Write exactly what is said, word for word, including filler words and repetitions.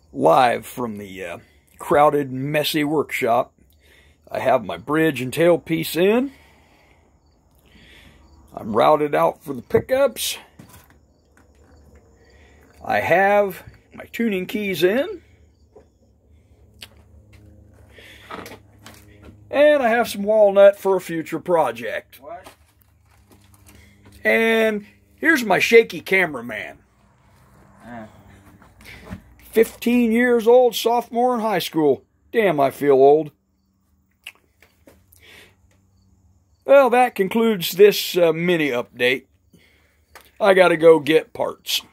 live from the uh, crowded, messy workshop. I have my bridge and tailpiece in. I'm routed out for the pickups. I have my tuning keys in. And I have some walnut for a future project. What? And here's my shaky cameraman. Uh. fifteen years old, sophomore in high school. Damn, I feel old. Well, that concludes this uh, mini update. I gotta go get parts.